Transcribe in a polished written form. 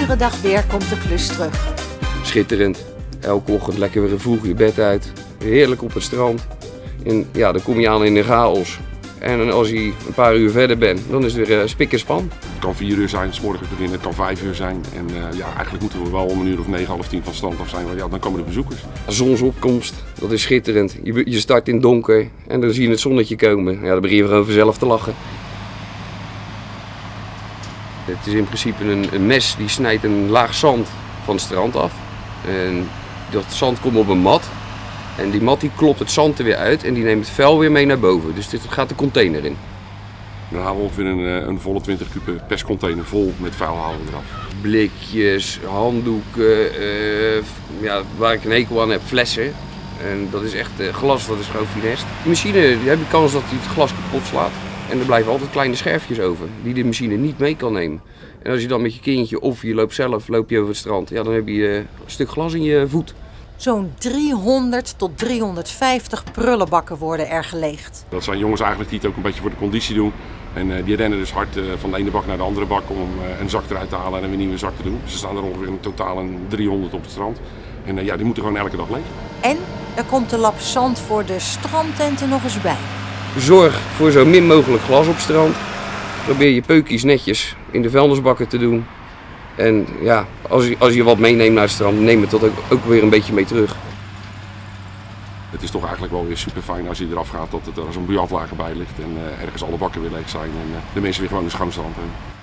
iedere dag weer komt de klus terug. Schitterend. Elke ochtend lekker weer vroeg je bed uit. Heerlijk op het strand. En ja, dan kom je aan in de chaos. En als je een paar uur verder bent, dan is het weer spik en span. Het kan 4 uur zijn, 's morgens beginnen, het kan 5 uur zijn. En ja, eigenlijk moeten we wel om 1 uur of 9, half 10 van het strand af zijn, want ja, dan komen de bezoekers. Zonsopkomst, dat is schitterend. Je start in het donker en dan zie je het zonnetje komen. Ja, dan begin je gewoon vanzelf te lachen. Het is in principe een mes die snijdt een laag zand van het strand af. En dat zand komt op een mat. En die mat die klopt het zand er weer uit en die neemt het vuil weer mee naar boven. Dus dit gaat de container in. Dan halen we ongeveer een volle 20 kuub perscontainer vol met vuil halen we eraf. Blikjes, handdoeken, ja, waar ik een hekel aan heb, flessen. En dat is echt glas, dat is gewoon finest. Die machine, die heb je kans dat hij het glas kapot slaat. En er blijven altijd kleine scherfjes over, die de machine niet mee kan nemen. En als je dan met je kindje of je loopt zelf, loop je over het strand, ja, dan heb je een stuk glas in je voet. Zo'n 300 tot 350 prullenbakken worden er geleegd. Dat zijn jongens eigenlijk die het ook een beetje voor de conditie doen. En die rennen dus hard van de ene bak naar de andere bak om een zak eruit te halen en een weer nieuwe zak te doen. Ze staan er ongeveer in totaal een 300 op het strand. En ja, die moeten gewoon elke dag leeg. En er komt de lap zand voor de strandtenten nog eens bij. Zorg voor zo min mogelijk glas op het strand. Probeer je peukjes netjes in de vuilnisbakken te doen. En ja, als je wat meeneemt naar het strand, neem het dat ook weer een beetje mee terug. Het is toch eigenlijk wel weer super fijn als je eraf gaat dat er zo'n buuraflager bij ligt en ergens alle bakken weer leeg zijn en de mensen weer gewoon een schoon strand hebben.